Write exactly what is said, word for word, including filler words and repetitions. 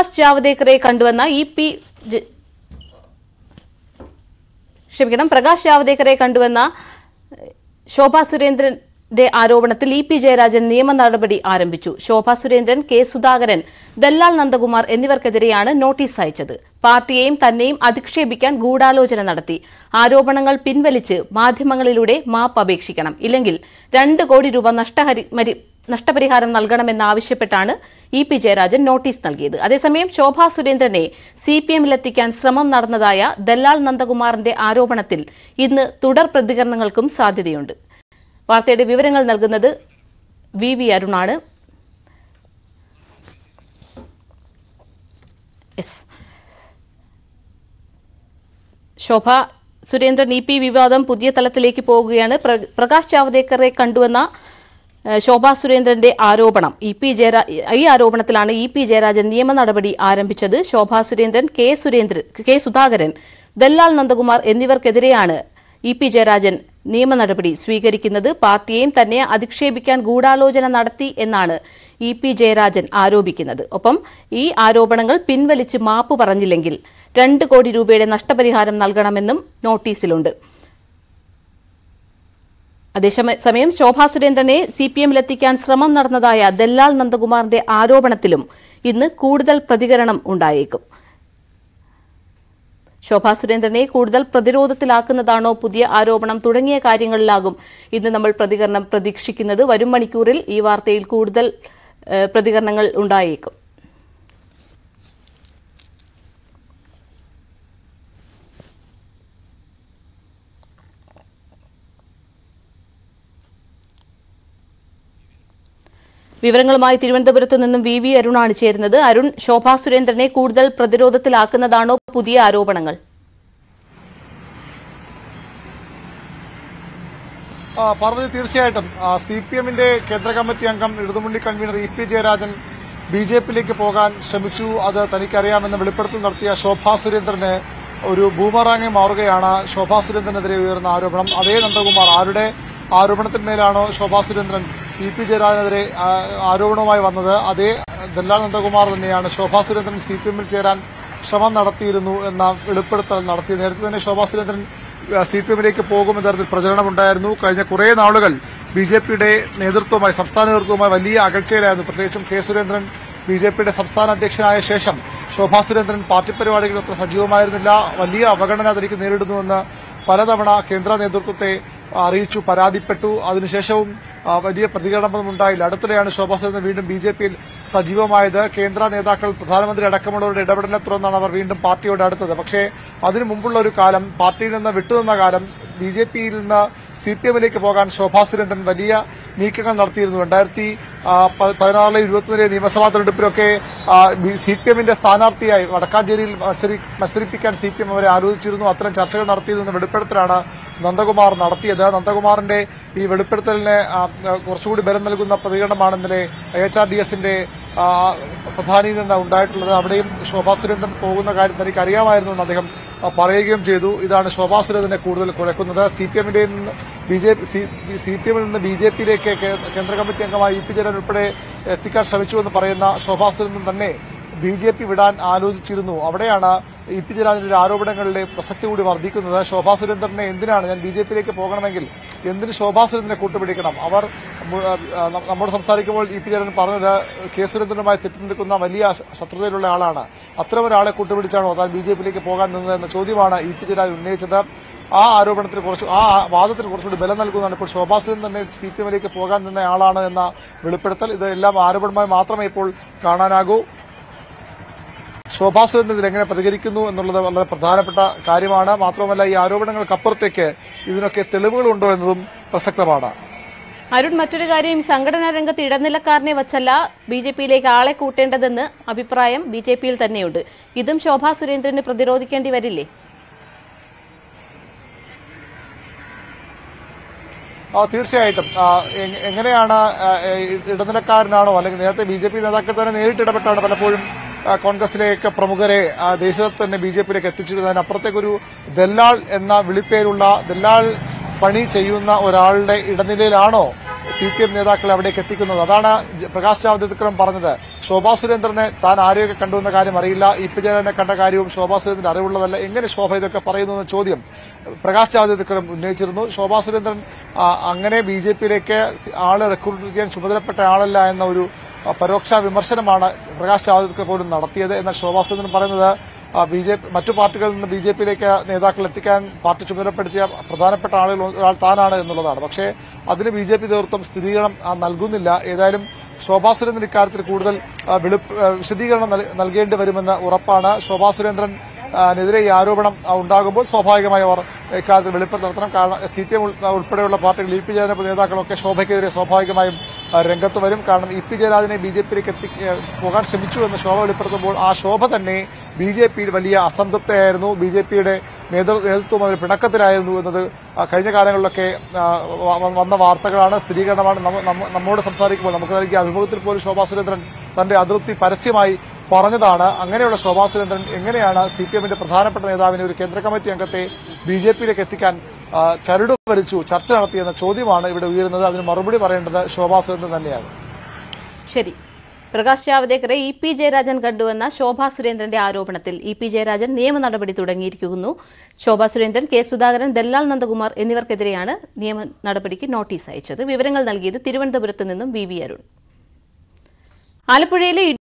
പ്രകാശ് ജാവദേക്കറെ കണ്ടുവന്ന E P ക്ഷമിക്കണം പ്രകാശ് ജാവദേക്കറെ കണ്ടുവന്ന ശോഭാ സുരേന്ദ്രന്റെ ആരോപണത്തിൽ ഇ പി ജയരാജൻ നിയമ നടപടി ആരംഭിച്ചു. ശോഭാ സുരേന്ദ്രൻ, കെ സുധാകരൻ, ദല്ലാൽ നന്ദകുമാർ എന്നിവർക്കെതിരെയാണ് നോട്ടീസ് അയച്ചത്. പാർട്ടിയെയും തന്നെയും അധിക്ഷേപിക്കാൻ ഗൂഢാലോചന നടത്തി. ആരോപണങ്ങൾ പിൻവലിച്ച് മാധ്യമങ്ങളിലൂടെ മാപ്പ് അപേക്ഷിക്കണം, ഇല്ലെങ്കിൽ രണ്ട് കോടി രൂപ നഷ്ടഹരി നഷ്ടപരിഹാരം നൽകണമെന്നാവശ്യപ്പെട്ടാണ് ഇ പി ജയരാജൻ നോട്ടീസ് നൽകിയത്. അതേസമയം ശോഭാ സുരേന്ദ്രനെ സി പി എമ്മിലെത്തിക്കാൻ ശ്രമം നടന്നതായ ദല്ലാൽ നന്ദകുമാറിന്റെ ആരോപണത്തിൽ ഇന്ന് തുടർ പ്രതികരണങ്ങൾക്കും സാധ്യതയുണ്ട്. വാർത്തയുടെ വിവരങ്ങൾ നൽകുന്നത് വി വി അരുണാണ്. ശോഭ സുരേന്ദ്രൻ ഇ പി വിവാദം പുതിയ തലത്തിലേക്ക് പോകുകയാണ്. പ്രകാശ് ജാവദേക്കറെ കണ്ടുവന്ന ശോഭാ സുരേന്ദ്രന്റെ ആരോപണം ഇ പി ജയരാ ഈ ആരോപണത്തിലാണ് ഇ പി ജയരാജൻ നിയമ നടപടി ആരംഭിച്ചത്. ശോഭാ സുരേന്ദ്രൻ, കെ സുരേന്ദ്രൻ കെ സുധാകരൻ, ദല്ലാൽ നന്ദകുമാർ എന്നിവർക്കെതിരെയാണ് ഇ പി ജയരാജൻ നിയമ നടപടി സ്വീകരിക്കുന്നത്. പാർട്ടിയെയും തന്നെ അധിക്ഷേപിക്കാൻ ഗൂഢാലോചന നടത്തി എന്നാണ് ഇ പി ജയരാജൻ ആരോപിക്കുന്നത്. ഒപ്പം ഈ ആരോപണങ്ങൾ പിൻവലിച്ച് മാപ്പ് പറഞ്ഞില്ലെങ്കിൽ രണ്ട് കോടി രൂപയുടെ നഷ്ടപരിഹാരം നൽകണമെന്നും നോട്ടീസിലുണ്ട്. അതേസമയം ശോഭാ സുരേന്ദ്രനെ സി പി എമ്മിലെത്തിക്കാൻ ശ്രമം നടന്നതായ ദല്ലാൽ നന്ദകുമാറിന്റെ ആരോപണത്തിലും ഇന്ന് കൂടുതൽ പ്രതികരണം ഉണ്ടായേക്കും. ശോഭാ സുരേന്ദ്രനെ കൂടുതൽ പ്രതിരോധത്തിലാക്കുന്നതാണോ പുതിയ ആരോപണം തുടങ്ങിയ കാര്യങ്ങളിലാകും ഇന്ന് നമ്മൾ പ്രതികരണം പ്രതീക്ഷിക്കുന്നത്. വരും മണിക്കൂറിൽ ഈ വാർത്തയിൽ കൂടുതൽ പ്രതികരണങ്ങൾ ഉണ്ടായേക്കും. വിവരങ്ങളുമായി തിരുവനന്തപുരത്ത് നിന്നും വി വി അരുണാണ് ചേരുന്നത്. അരുൺ, ശോഭാ സുരേന്ദ്രനെ കൂടുതൽ പ്രതിരോധത്തിലാക്കുന്നതാണോ പുതിയ ആരോപണങ്ങൾ? പാർവതി, തീർച്ചയായിട്ടും സി പി എമ്മിന്റെ കേന്ദ്ര കമ്മിറ്റി അംഗം ഇടതുമുന്നണി convener E P Jayarajan B J പിയിലേക്ക് പോകാൻ ശ്രമിച്ചു. അത് തനിക്കറിയാമെന്ന് വെളിപ്പെടുത്തൽ നടത്തിയ ശോഭാ സുരേന്ദ്രന് ഒരു ബൂമറാങ്ങി മാറുകയാണ് ശോഭാ സുരേന്ദ്രനെതിരെ ഉയർന്ന ആരോപണം. അതേ നന്ദകുമാർ ആരുടെ ആരോപണത്തിന്മേലാണോ ശോഭാ സുരേന്ദ്രൻ ഇ പി ജയരാജനെതിരെ ആരോപണവുമായി വന്നത്, അതേ ദല്ലാൽ നന്ദകുമാർ തന്നെയാണ് ശോഭാ സുരേന്ദ്രൻ സി പി എമ്മിൽ ചേരാൻ ശ്രമം നടത്തിയിരുന്നു എന്ന വെളിപ്പെടുത്തൽ നടത്തി. നേരത്തെ തന്നെ ശോഭാ സുരേന്ദ്രൻ സി പി എമ്മിലേക്ക് പോകുമെന്ന തരത്തിൽ പ്രചരണമുണ്ടായിരുന്നു. കഴിഞ്ഞ കുറേ നാളുകൾ ബി ജെ പിയുടെ നേതൃത്വവുമായി സംസ്ഥാന നേതൃത്വവുമായി വലിയ അകൽച്ചയിലായിരുന്നു. പ്രത്യേകിച്ചും കെ സുരേന്ദ്രൻ ബി ജെ പിയുടെ സംസ്ഥാന അധ്യക്ഷനായ ശേഷം ശോഭാ സുരേന്ദ്രൻ പാർട്ടി പരിപാടികളിൽ അത്ര സജീവമായിരുന്നില്ല. വലിയ അവഗണന തനിക്ക് നേരിടുന്നുവെന്ന് പലതവണ കേന്ദ്ര നേതൃത്വത്തെ അറിയിച്ചു, പരാതിപ്പെട്ടു. അതിനുശേഷവും വലിയ പ്രതികരണമൊന്നും ഉണ്ടായില്ല. അടുത്തിടെയാണ് ശോഭാ സുരേന്ദ്രൻ വീണ്ടും ബി ജെ പിയിൽ സജീവമായത്. കേന്ദ്ര നേതാക്കൾ, പ്രധാനമന്ത്രി അടക്കമുള്ളവരുടെ ഇടപെടലിനെ തുടർന്നാണ് അവർ വീണ്ടും പാർട്ടിയോട് അടുത്തത്. പക്ഷേ അതിനു മുമ്പുള്ള ഒരു കാലം, പാർട്ടിയിൽ നിന്ന് വിട്ടുനിന്ന കാലം, ബി ജെ പിയിൽ നിന്ന് സി പി എമ്മിലേക്ക് പോകാൻ ശോഭാ സുരേന്ദ്രൻ വലിയ നീക്കങ്ങൾ നടത്തിയിരുന്നു. രണ്ടായിരത്തി പതിനാറിലെ ഇരുപത്തിയൊന്നിലെ നിയമസഭാ തെരഞ്ഞെടുപ്പിലൊക്കെ സി പി എമ്മിന്റെ സ്ഥാനാർത്ഥിയായി വടക്കാഞ്ചേരിയിൽ മത്സരിപ്പിക്കാൻ സി പി എം അവരെ ആലോചിച്ചിരുന്നു. അത്തരം ചർച്ചകൾ നടത്തിയിരുന്ന വെളിപ്പെടുത്തലാണ് നന്ദകുമാർ നടത്തിയത്. നന്ദകുമാറിന്റെ ഈ വെളിപ്പെടുത്തലിന് കുറച്ചുകൂടി ബലം നൽകുന്ന പ്രതികരണമാണ് ഇന്നലെ എച്ച് ആർ ഡി എസിന്റെ പ്രധാനിയിൽ നിന്ന് ഉണ്ടായിട്ടുള്ളത്. അവിടെയും ശോഭാ സുരേന്ദ്രൻ പോകുന്ന കാര്യം തനിക്ക് അറിയാമായിരുന്നു എന്ന് അദ്ദേഹം പറയുകയും ചെയ്തു. ഇതാണ് ശോഭാ സുരേന്ദ്രനെ കൂടുതൽ കുഴക്കുന്നത്. സി പി എമ്മിന്റെ B J P C P എമ്മിൽ നിന്ന് ബി ജെ പിയിലേക്ക് കേന്ദ്ര കമ്മിറ്റി അംഗമായി ഇ പി ജയരാജൻ ഉൾപ്പെടെ എത്തിക്കാൻ ശ്രമിച്ചുവെന്ന് പറയുന്ന ശോഭാ സുരേന്ദ്രൻ തന്നെ ബി ജെ പി വിടാൻ ആലോചിച്ചിരുന്നു. അവിടെയാണ് ഇ പി ജയരാജന്റെ ആരോപണങ്ങളുടെ പ്രസക്തി കൂടി വർദ്ധിക്കുന്നത്. ശോഭാ സുരേന്ദ്രനെ എന്തിനാണ്, ഞാൻ ബി ജെ പിയിലേക്ക് പോകണമെങ്കിൽ എന്തിന് ശോഭാ സുരേന്ദ്രനെ കൂട്ടുപിടിക്കണം? അവർ നമ്മോട് സംസാരിക്കുമ്പോൾ ഇ പി ജയരാജൻ പറഞ്ഞത് കെ സുരേന്ദ്രനുമായി തെറ്റിനിൽക്കുന്ന വലിയ ശത്രുതയിലുള്ള ആളാണ്. അത്തരം ഒരാളെ കൂട്ടുപിടിച്ചാണോ താൻ ബി ജെ പിയിലേക്ക് പോകാൻ നിന്നത് എന്ന ചോദ്യമാണ് ഇ പി ജയരാജൻ ഉന്നയിച്ചത്. ആ ആരോപണത്തിന് കുറച്ച് ആ വാദത്തിന് കുറച്ചുകൂടി ബലം നൽകുന്നതാണ് ഇപ്പോൾ ശോഭാ സുരേന്ദ്രൻ തന്നെ സി പി എമ്മിലേക്ക് പോകാൻ നിന്ന ആളാണ് എന്ന വെളിപ്പെടുത്തൽ. ഇതെല്ലാം ആരോപണമായി മാത്രമേ ഇപ്പോൾ കാണാനാകൂ. ശോഭാ സുരേന്ദ്രൻ ഇതിൽ എങ്ങനെ പ്രതികരിക്കുന്നു എന്നുള്ളത് വളരെ പ്രധാനപ്പെട്ട കാര്യമാണ്. മാത്രമല്ല ഈ ആരോപണങ്ങൾക്കപ്പുറത്തേക്ക് ഇതിനൊക്കെ തെളിവുകളുണ്ടോ എന്നതും പ്രസക്തമാണ്. അരുൺ, മറ്റൊരു കാര്യം, സംഘടനാ രംഗത്ത് ഇടനിലക്കാരനെ വച്ചല്ല ബി ജെ പിയിലേക്ക് ആളെ കൂട്ടേണ്ടതെന്ന് അഭിപ്രായം ബി ജെ പിയിൽ തന്നെയുണ്ട്. ഇതും ശോഭാ സുരേന്ദ്രന് പ്രതിരോധിക്കേണ്ടി വരില്ലേ? തീർച്ചയായിട്ടും. എങ്ങനെയാണ്, ഇടനിലക്കാരനാണോ അല്ലെങ്കിൽ നേരത്തെ ബി ജെ പി നേതാക്കൾ തന്നെ നേരിട്ട് ഇടപെട്ടാണ് പലപ്പോഴും കോൺഗ്രസിലേക്ക് പ്രമുഖരെ ദേശത്ത് തന്നെ ബി ജെ പിയിലേക്ക് എത്തിച്ചിരുന്നതിനപ്പുറത്തേക്കൊരു ദല്ലാൾ എന്ന വിളിപ്പേരുള്ള ദല്ലാൾ പണി ചെയ്യുന്ന ഒരാളുടെ ഇടനിലയിലാണോ സി പി എം നേതാക്കളെ അവിടേക്ക് എത്തിക്കുന്നത്. അതാണ് പ്രകാശ് ജാവ്ദേക്കറും പറഞ്ഞത്. ശോഭാ സുരേന്ദ്രനെ താൻ ആരെയൊക്കെ കണ്ടുവെന്ന കാര്യം അറിയില്ല, ഇ പി ജയരാജനെ കണ്ട കാര്യവും ശോഭാ സുരേന്ദ്രൻ അറിവുള്ളതല്ല, എങ്ങനെ ശോഭ ഇതൊക്കെ പറയുന്നു എന്ന ചോദ്യം പ്രകാശ് ജാവ്ദേക്കറും ഉന്നയിച്ചിരുന്നു. ശോഭാ സുരേന്ദ്രൻ അങ്ങനെ ബി ജെ പിയിലേക്ക് ആളെ റിക്രൂട്ട് ചെയ്യാൻ ചുമതലപ്പെട്ട ആളല്ല എന്ന ഒരു പരോക്ഷ വിമർശനമാണ് പ്രകാശ് ജാവ്ദേക്കർ പോലും നടത്തിയത്. എന്നാൽ ശോഭാ സുരേന്ദ്രൻ പറയുന്നത് ബി ജെ പി മറ്റു പാർട്ടികളിൽ നിന്ന് ബി ജെ പിയിലേക്ക് നേതാക്കൾ എത്തിക്കാൻ പാർട്ടി ചുമതലപ്പെടുത്തിയ പ്രധാനപ്പെട്ട ആളുകൾ ഒരാൾ താനാണ് എന്നുള്ളതാണ്. പക്ഷേ അതിന് ബി ജെ പി നേതൃത്വം സ്ഥിരീകരണം നൽകുന്നില്ല. ഏതായാലും ശോഭാ സുരേന്ദ്രൻ ഇക്കാര്യത്തിൽ കൂടുതൽ വിശദീകരണം നൽകേണ്ടി വരുമെന്ന് ഉറപ്പാണ്. ശോഭാ സുരേന്ദ്രൻ നെതിരെ ഈ ആരോപണം ഉണ്ടാകുമ്പോൾ സ്വാഭാവികമായി അവർ ഇക്കാര്യത്തിൽ വെളിപ്പെടുത്തൽ നടത്തണം. കാരണം സി പി എം ഉൾപ്പെടെയുള്ള പാർട്ടികൾ ഇ പി ജയരാജൻ നേതാക്കളൊക്കെ ശോഭയ്ക്കെതിരെ സ്വാഭാവികമായും രംഗത്ത് വരും. കാരണം ഇ പി ജയരാജനെ ബി ജെ പിയിലേക്ക് എത്തി പോകാൻ ശ്രമിച്ചു എന്ന് ശോഭ വെളിപ്പെടുത്തുമ്പോൾ ആ ശോഭ തന്നെ ബി ജെ പിയിൽ വലിയ അസംതൃപ്തയായിരുന്നു, ബി ജെ പിയുടെ നേതൃത്വം അവർ പിണക്കത്തിലായിരുന്നു എന്നത് കഴിഞ്ഞ കാലങ്ങളിലൊക്കെ വന്ന വാർത്തകളാണ്, സ്ഥിരീകരണമാണ്. നമ്മോട് സംസാരിക്കുമ്പോൾ നമുക്ക് നൽകിയ അഭിമുഖത്തിൽ പോലും ശോഭാ സുരേന്ദ്രൻ തന്റെ അതൃപ്തി പരസ്യമായി പറഞ്ഞതാണ്. അങ്ങനെയുള്ള ശോഭാ സുരേന്ദ്രൻ എങ്ങനെയാണ് സി പി എമ്മിന്റെ പ്രധാനപ്പെട്ട നേതാവിനെ, ഒരു കേന്ദ്ര കമ്മിറ്റി അംഗത്തെ ബി ജെ പിയിലേക്ക് എത്തിക്കാൻ ചരട് വലിച്ചു ചർച്ച നടത്തിയെന്ന ചോദ്യമാണ് ഇവിടെ ഉയരുന്നത്. അതിന് മറുപടി പറയേണ്ടത് ശോഭാ സുരേന്ദ്രൻ തന്നെയാണ്. ശരി, പ്രകാശ് ജാവ്ദേക്കറെ ഇ പി ജയരാജൻ കണ്ടുവെന്ന ശോഭാ സുരേന്ദ്രന്റെ ആരോപണത്തിൽ ഇ പി ജയരാജൻ നിയമ നടപടി തുടങ്ങിയിരിക്കുന്നു. ശോഭാ സുരേന്ദ്രൻ, കെ സുധാകരൻ, ദല്ലാൽ നന്ദകുമാർ എന്നിവർക്കെതിരെയാണ് നിയമ നടപടിക്ക് നോട്ടീസ് അയച്ചത്. വിവരങ്ങൾ നൽകിയത് തിരുവനന്തപുരത്ത് നിന്നും വി വി അരുൺ. ആലപ്പുഴയിലെ